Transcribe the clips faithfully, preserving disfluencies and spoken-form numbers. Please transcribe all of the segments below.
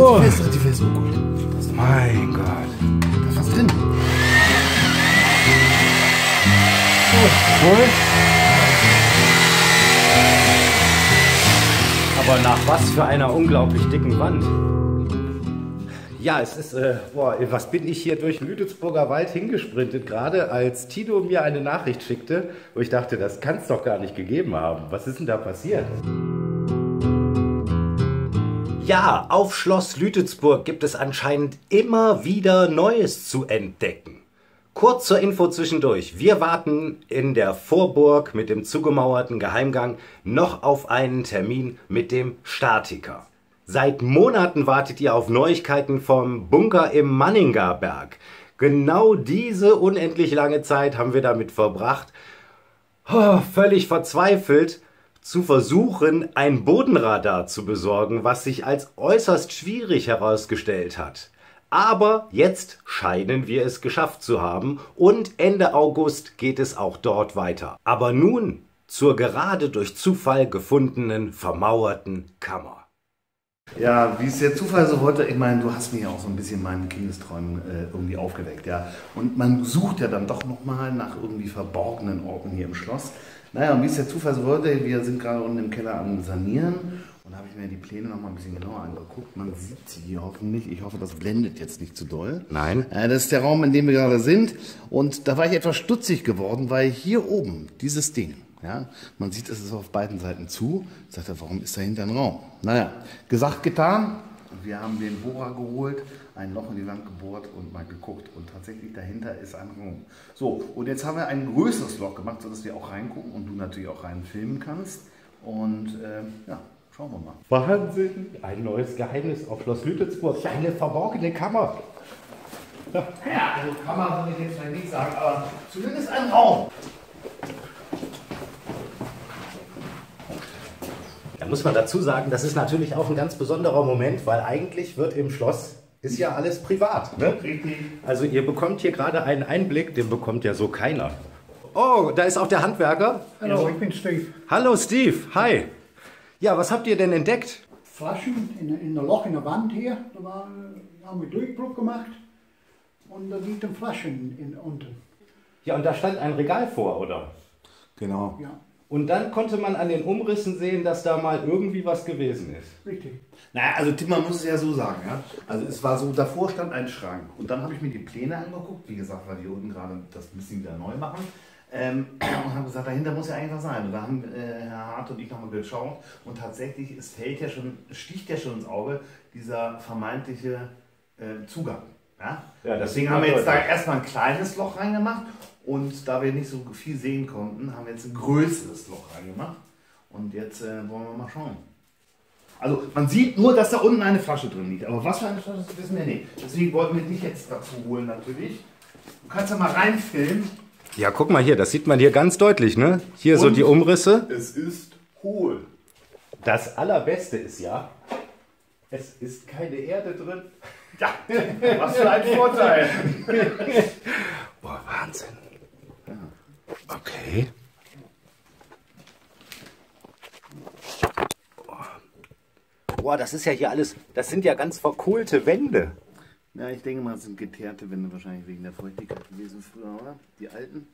Oh. Relativ fest, relativ fest. Oh gut. Mein Gott. Da ist was drin. Oh, voll. Aber nach was für einer unglaublich dicken Wand. Ja, es ist, äh, boah, was bin ich hier durch den Lüdelsburger Wald hingesprintet, gerade als Tino mir eine Nachricht schickte, wo ich dachte, das kann es doch gar nicht gegeben haben. Was ist denn da passiert? Ja, auf Schloss Lüdelsburg gibt es anscheinend immer wieder Neues zu entdecken. Kurz zur Info zwischendurch. Wir warten in der Vorburg mit dem zugemauerten Geheimgang noch auf einen Termin mit dem Statiker. Seit Monaten wartet ihr auf Neuigkeiten vom Bunker im Manningerberg. Genau diese unendlich lange Zeit haben wir damit verbracht, oh, völlig verzweifelt zu versuchen, ein Bodenradar zu besorgen, was sich als äußerst schwierig herausgestellt hat. Aber jetzt scheinen wir es geschafft zu haben und Ende August geht es auch dort weiter. Aber nun zur gerade durch Zufall gefundenen vermauerten Kammer. Ja, wie es der Zufall so wollte, ich meine, du hast mir ja auch so ein bisschen meinen Kindesträumen äh, irgendwie aufgeweckt, ja. Und man sucht ja dann doch nochmal nach irgendwie verborgenen Orten hier im Schloss. Naja, und wie es der Zufall so wollte, wir sind gerade unten im Keller am Sanieren und da habe ich mir die Pläne nochmal ein bisschen genauer angeguckt. Man sieht sie hier hoffentlich. Ich hoffe, das blendet jetzt nicht zu doll. Nein. Äh, das ist der Raum, in dem wir gerade sind. Und da war ich etwas stutzig geworden, weil hier oben, dieses Ding, ja, man sieht, es ist auf beiden Seiten zu. Ich sagte, warum ist dahinter ein Raum? Naja, gesagt, getan. Wir haben den Bohrer geholt, ein Loch in die Wand gebohrt und mal geguckt. Und tatsächlich dahinter ist ein Raum. So, und jetzt haben wir ein größeres Loch gemacht, sodass wir auch reingucken und du natürlich auch rein filmen kannst. Und äh, ja, schauen wir mal. Wahnsinn! Ein neues Geheimnis auf Schloss Lüdelsburg. Eine verborgene Kammer. Ja, also Kammer würde ich jetzt vielleicht nicht sagen, aber zumindest ein Raum. Da muss man dazu sagen, das ist natürlich auch ein ganz besonderer Moment, weil eigentlich wird im Schloss, ist ja alles privat. Ne? Also ihr bekommt hier gerade einen Einblick, den bekommt ja so keiner. Oh, da ist auch der Handwerker. Hallo, ich bin Steve. Hallo Steve, hi. Ja, was habt ihr denn entdeckt? Flaschen in, in der Loch in der Wand hier, da war, haben wir Durchbruch gemacht und da liegen Flaschen in, unten. Ja, und da stand ein Regal vor, oder? Genau. Ja. Und dann konnte man an den Umrissen sehen, dass da mal irgendwie was gewesen ist. Richtig. Naja, also Tim, man muss es ja so sagen, ja. Also es war so, davor stand ein Schrank und dann habe ich mir die Pläne angeguckt, wie gesagt, weil die unten gerade das müssen wieder neu machen. Ähm, und haben gesagt, dahinter muss ja eigentlich was sein. Und da haben äh, Herr Hart und ich nochmal geschaut und tatsächlich, es fällt ja schon, sticht ja schon ins Auge, dieser vermeintliche äh, Zugang. Ja? Ja, deswegen haben wir jetzt da erstmal ein kleines Loch reingemacht und da wir nicht so viel sehen konnten, haben wir jetzt ein größeres Loch reingemacht und jetzt äh, wollen wir mal schauen. Also man sieht nur, dass da unten eine Flasche drin liegt, aber was für eine Flasche, das wissen wir nicht. Deswegen wollten wir dich jetzt dazu holen natürlich. Du kannst ja mal reinfilmen. Ja, guck mal hier, das sieht man hier ganz deutlich, ne? Hier und so die Umrisse. Es ist hohl. Das Allerbeste ist ja, es ist keine Erde drin. Ja, was für ein Vorteil. Boah, Wahnsinn. Okay. Boah, das ist ja hier alles, das sind ja ganz verkohlte Wände. Ja, ich denke mal, es sind geteerte Wände wahrscheinlich wegen der Feuchtigkeit gewesen früher, oder? Die alten.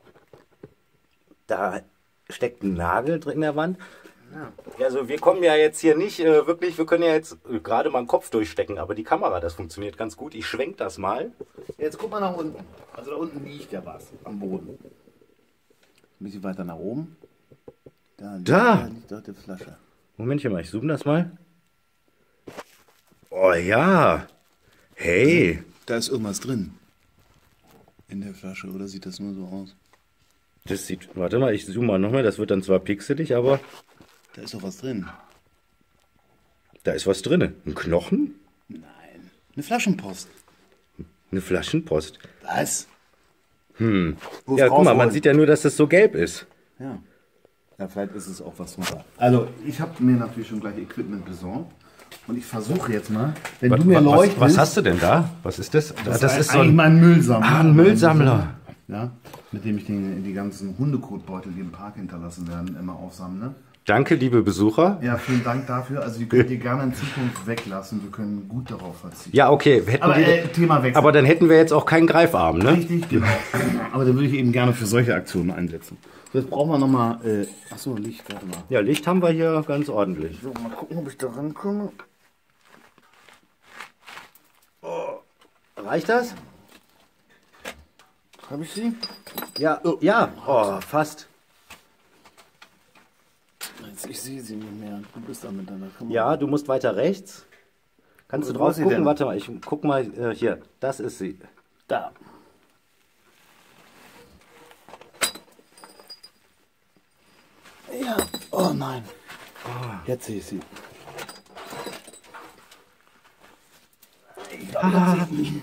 Da steckt ein Nagel drin in der Wand. Ja. Also wir kommen ja jetzt hier nicht äh, wirklich, wir können ja jetzt äh, gerade mal den Kopf durchstecken, aber die Kamera, das funktioniert ganz gut. Ich schwenke das mal. Jetzt guck mal nach unten. Also da unten liegt ja was am Boden. Ein bisschen weiter nach oben. Da liegt, Da. da liegt dort die Flasche. Momentchen mal, ich zoome das mal. Oh ja. Hey. Da ist irgendwas drin. In der Flasche, oder sieht das nur so aus? Das sieht, warte mal, ich zoome mal nochmal, das wird dann zwar pixelig, aber Da ist doch was drin. da ist was drin. Ein Knochen? Nein. Eine Flaschenpost. Eine Flaschenpost. Was? Hm. Ruf Ja, guck mal, man rausholen. sieht ja nur, dass das so gelb ist. Ja. Ja, vielleicht ist es auch was drunter. Also, ich habe mir natürlich schon gleich Equipment besorgt. Und ich versuche jetzt mal, wenn Was, du mir was, leuchtest... was hast du denn da? Was ist das? Das, Das, ist, ist so eigentlich ein, mein Müllsammler. ah, ein Müllsammler. Ja, mit dem ich den, die ganzen Hundekotbeutel, die im Park hinterlassen werden, immer aufsammle. Danke, liebe Besucher. Ja, vielen Dank dafür. Also, die könnt ihr gerne in Zukunft weglassen. Wir können gut darauf verzichten. Ja, okay. Hätten Aber die, äh, Thema wechseln. aber dann hätten wir jetzt auch keinen Greifarm, ne? Richtig, genau. Aber den würde ich eben gerne für solche Aktionen einsetzen. So, jetzt brauchen wir nochmal. Äh, achso, Licht, warte mal. Ja, Licht haben wir hier ganz ordentlich. So, mal gucken, ob ich da rankomme. Reicht das? Habe ich sie? Ja, ja. Oh, fast. Jetzt, ich sehe sie nicht mehr. Du bist da mit deiner Kamera. Ja, du musst weiter rechts. Kannst du Wo drauf ist sie gucken? denn? Warte mal, ich guck mal äh, hier. Das ist sie. Da. Ja. Oh nein. Jetzt sehe ich sie. Ich glaube, jetzt sehe ich sie.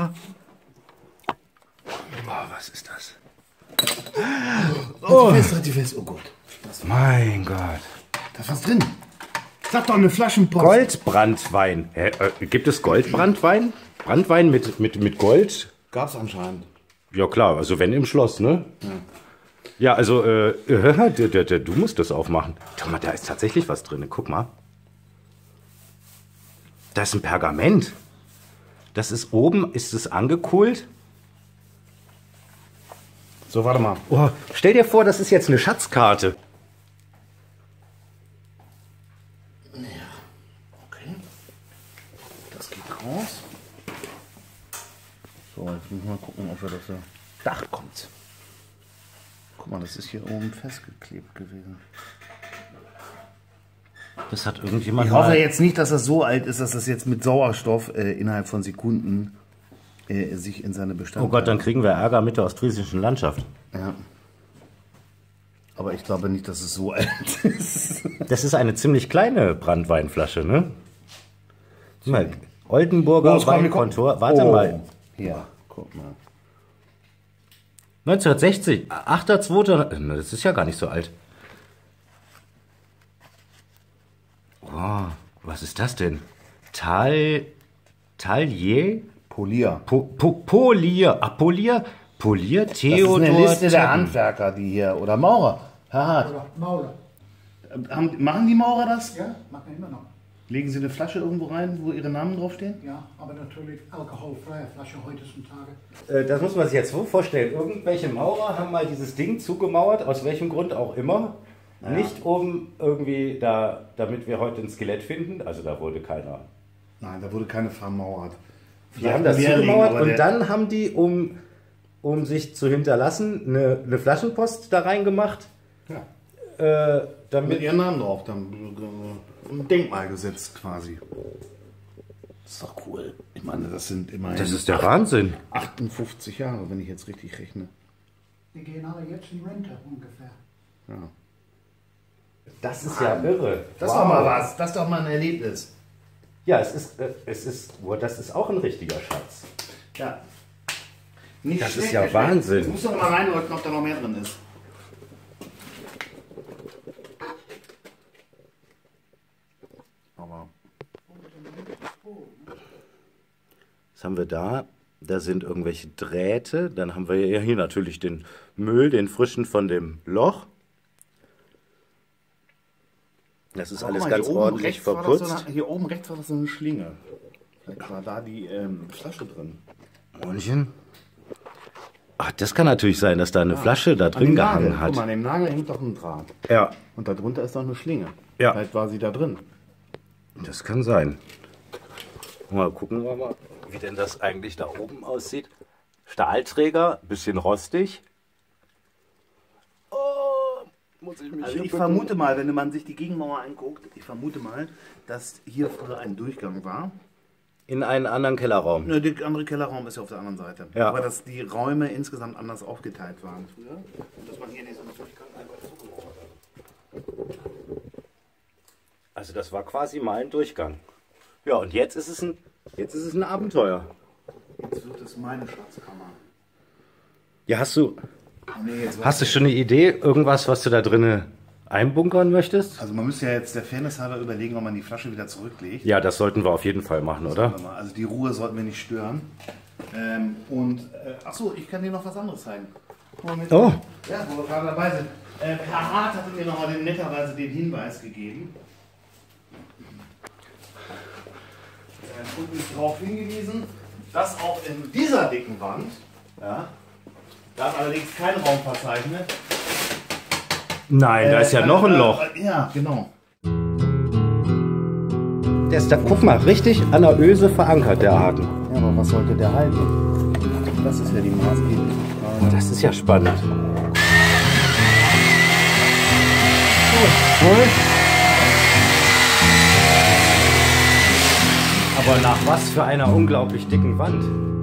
Oh, was ist das? Oh. Halt die fest, halt die fest. Oh Gott. Das, Mein Gott. da ist was drin. Sag doch eine Flaschenpost. Goldbrandwein. Hä, äh, gibt es Goldbrandwein? Brandwein mit, mit, mit Gold? Gab's anscheinend. Ja klar, also wenn im Schloss, ne? Ja, ja also, äh, äh, d- d- d- du musst das aufmachen. Schau mal, da ist tatsächlich was drin. Guck mal. Da ist ein Pergament. Das ist oben, ist es angekohlt? So, warte mal. Oh, stell dir vor, das ist jetzt eine Schatzkarte. Okay. Das geht raus. So, jetzt müssen wir mal gucken, ob wir das so. Dach kommt. Guck mal, das ist hier oben festgeklebt gewesen. Das hat irgendjemand Ich hoffe mal... jetzt nicht, dass das so alt ist, dass das jetzt mit Sauerstoff äh, innerhalb von Sekunden äh, sich in seine Bestandteile... Oh Gott, dann kriegen wir Ärger mit der ostfriesischen Landschaft. Ja. Aber ich glaube nicht, dass es so alt ist. Das ist eine ziemlich kleine Brandweinflasche, ne? Guck mal, Oldenburger Oh, es kommt- Weinkontor. Warte Oh. mal. Hier, guck mal. neunzehnhundertsechzig, achter zweiter Das ist ja gar nicht so alt. Oh, was ist das denn? Tal... Talier? Polier. Po, po, Polier. Ah, Polier? Polier, Das ist Theodor... eine Liste der Zeppen. Handwerker, die hier... Oder Maurer. Herr Hart. Oder Mauler. Haben, machen die Maurer das? Ja, machen wir immer noch. Legen sie eine Flasche irgendwo rein, wo ihre Namen draufstehen? Ja, aber natürlich alkoholfreie Flasche heutzutage. Äh, Das muss man sich jetzt so vorstellen. Irgendwelche Maurer haben mal dieses Ding zugemauert, aus welchem Grund auch immer. Nicht um irgendwie da, damit wir heute ein Skelett finden. Also da wurde keiner. Nein, da wurde keine vermauert. Die haben das Lehrling, zugemauert aber und der- dann haben die, um, um sich zu hinterlassen, eine, eine Flaschenpost da reingemacht. Ja. Äh, Mit damit ihrem Namen drauf, dann äh, ein Denkmal gesetzt quasi. Das ist doch cool. Ich meine, das sind immerhin das ist der Wahnsinn. achtundfünfzig Jahre, wenn ich jetzt richtig rechne. Die gehen alle jetzt in Rente ungefähr. Ja. Das ist ja irre. Das ist Wow. doch mal was. Das ist doch mal ein Erlebnis. Ja, es ist, äh, es ist, oh, das ist auch ein richtiger Schatz. Ja. Nicht Das ist schlecht, ja nicht schlecht. Wahnsinn. Jetzt musst du noch mal reinrücken, ob da noch mehr drin ist. Aber Was haben wir da? Da sind irgendwelche Drähte. Dann haben wir ja hier natürlich den Müll, den frischen von dem Loch. Das ist guck alles mal, ganz hier oben ordentlich rechts war das so verputzt. eine, hier oben rechts war das so eine Schlinge. Vielleicht war da die ähm, Flasche drin. Männchen. Ach, das kann natürlich sein, dass da eine Flasche da An drin dem Nagel. gehangen hat. Guck mal, an dem Nagel hängt doch ein Draht. Ja, Und darunter ist noch eine Schlinge. Ja. Vielleicht war sie da drin. das kann sein. Mal gucken wir mal, wie denn das eigentlich da oben aussieht. Stahlträger, bisschen rostig. Oh, muss ich mich Also hier ich bücken. vermute mal, wenn man sich die Gegenmauer anguckt, ich vermute mal, dass hier früher ein Durchgang war. In einen anderen Kellerraum. Ne, der andere Kellerraum ist ja auf der anderen Seite. Ja. Aber dass die Räume insgesamt anders aufgeteilt waren früher. Und dass man hier diesen Durchgang einfach zugemauert hat. Also das war quasi mal ein Durchgang. Ja, und jetzt ist es ein, jetzt ist es ein Abenteuer. Jetzt wird es meine Schatzkammer. Ja, hast du, Nee, jetzt hast du schon eine Idee, irgendwas, was du da drinnen einbunkern möchtest? Also man müsste ja jetzt der Fairness halber überlegen, ob man die Flasche wieder zurücklegt. Ja, das sollten wir auf jeden Fall machen, oder? Warte mal, also die Ruhe sollten wir nicht stören. Ähm, und, äh, achso, ich kann dir noch was anderes zeigen. Guck mal mit. Oh. Ja, wo wir gerade dabei sind. Äh, Herr Hart hatte mir nochmal den, netterweise den Hinweis gegeben. Er hat uns darauf hingewiesen, dass auch in dieser dicken Wand, ja, da ist allerdings kein Raum verzeichnet. Nein, da ist ja äh, noch ein äh, Loch. Äh, ja, genau. Der ist da, guck mal, richtig an der Öse verankert, der Haken. Ja, aber was sollte der halten? Das ist ja die maßgebliche Frage. Das ist ja spannend. Aber nach was für einer unglaublich dicken Wand?